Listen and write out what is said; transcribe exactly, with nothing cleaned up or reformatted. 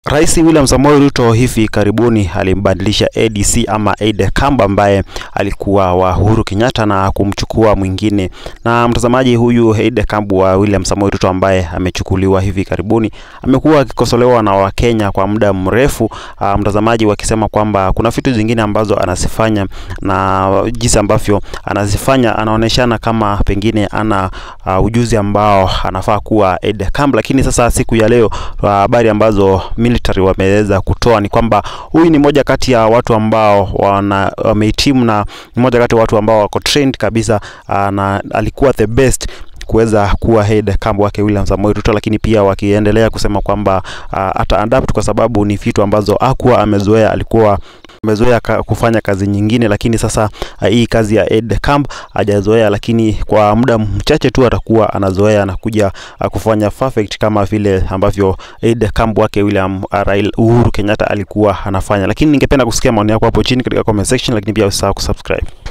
Rais William Samoei Ruto hivi karibuni alimbadilisha A D C ama A D C ambaye alikuwa wa Uhuru Kenyatta na kumchukua mwingine. Na mtazamaji, huyu A D C wa William Samoei Ruto ambaye amechukuliwa hivi karibuni amekuwa akikosolewa na Wakenya kwa muda mrefu, uh, mtazamaji, wakisema kwamba kuna vitu zingine ambazo anazifanya na jinsi ambavyo anazifanya anaoneshana kama pengine ana uh, ujuzi ambao anafaa kuwa A D C. Lakini sasa siku ya leo habari uh, ambazo military wameweza kutoa ni kwamba huyu ni moja kati ya watu ambao wana wamehitimu na moja kati ya watu ambao wako trained kabisa, uh, na alikuwa the best kuweza kuwa head camp wake William Samoei Ruto. Lakini pia wakiendelea kusema kwamba uh, ata adapt kwa sababu ni vitu ambazo hakuwa amezoea, alikuwa amezoea kufanya kazi nyingine, lakini sasa uh, hii kazi ya head camp hajazoea, lakini kwa muda mchache tu atakuwa anazoea na kuja uh, kufanya perfect kama vile ambavyo head camp wake William uh, Uhuru Kenyatta alikuwa anafanya. Lakini ningependa kusikia maoni yako hapo chini katika comment section, lakini pia usisahau kusubscribe.